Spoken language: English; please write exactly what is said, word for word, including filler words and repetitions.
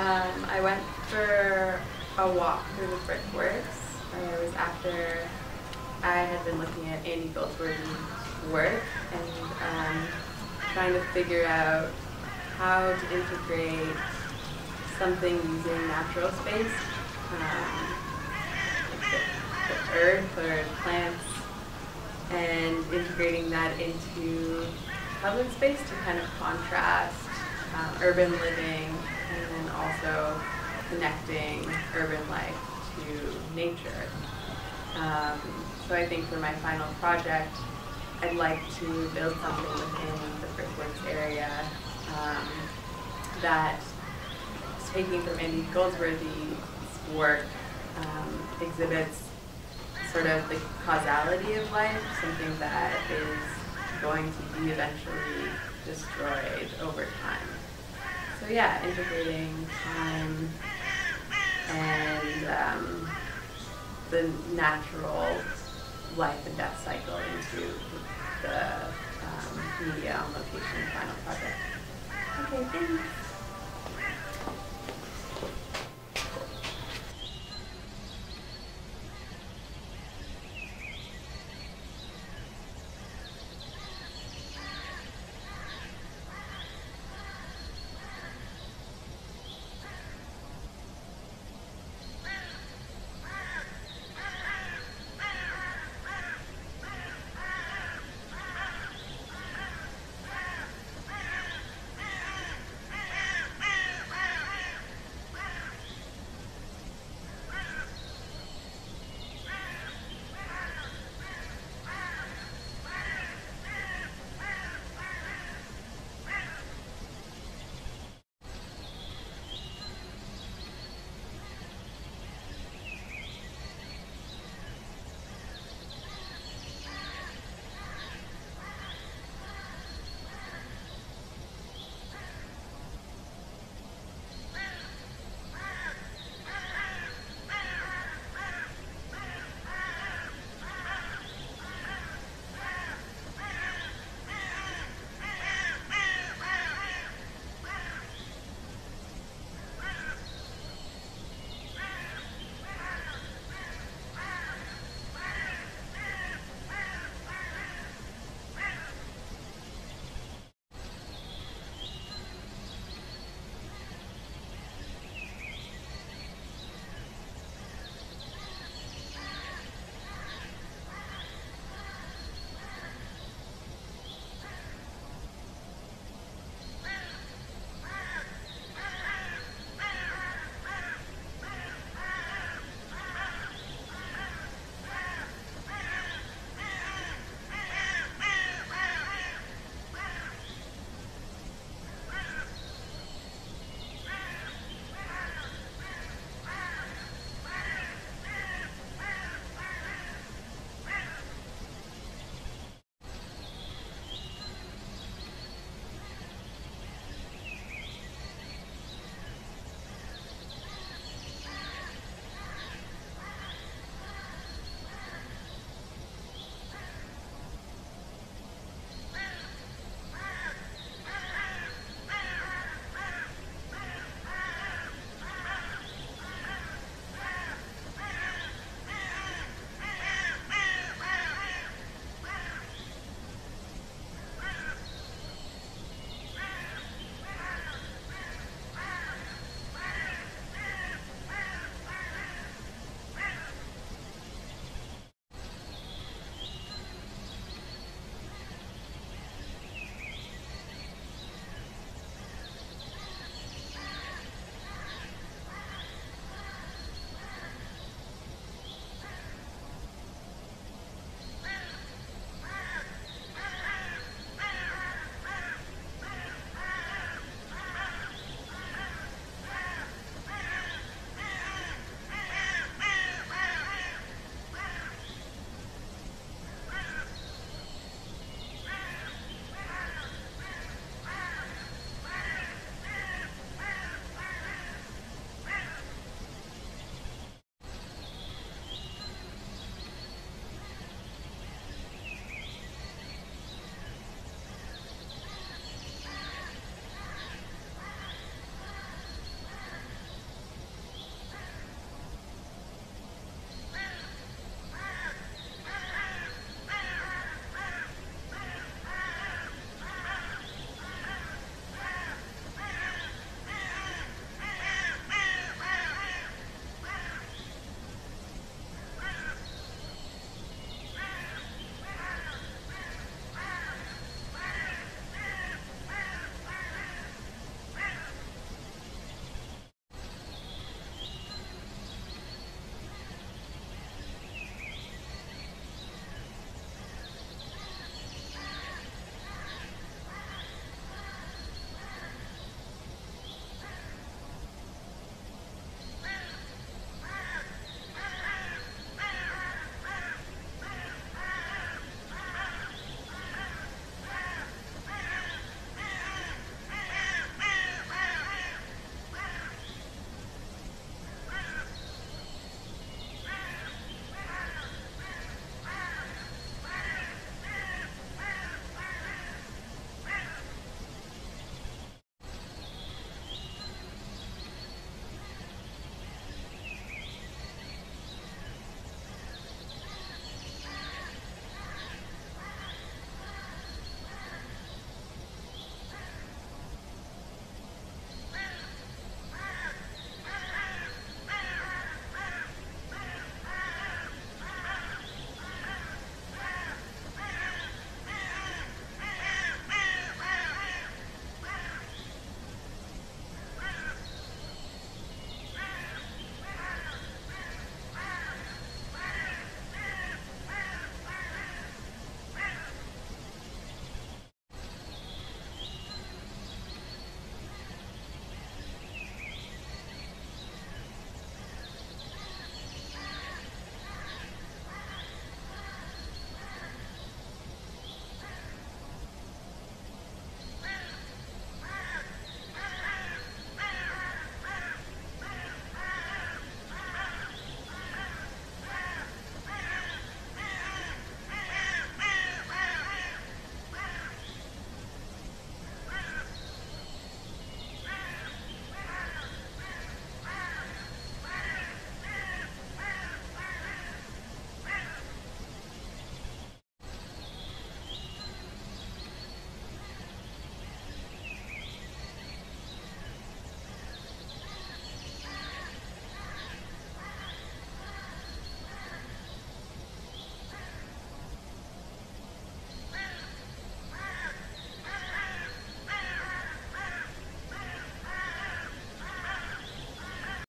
Um, I went for a walk through the brickworks. It was after I had been looking at Andy Goldsworthy's work and um, trying to figure out how to integrate something using natural space, um, like the, the earth or plants, and integrating that into public space to kind of contrast um, urban living and then also connecting urban life to nature. Um, so I think for my final project, I'd like to build something within the Brickworks area um, that, taking from Andy Goldsworthy's work, um, exhibits sort of the causality of life, something that is going to be eventually destroyed over time. So yeah, integrating time and um, the natural life and death cycle into the um, media on location final project. Okay, thanks.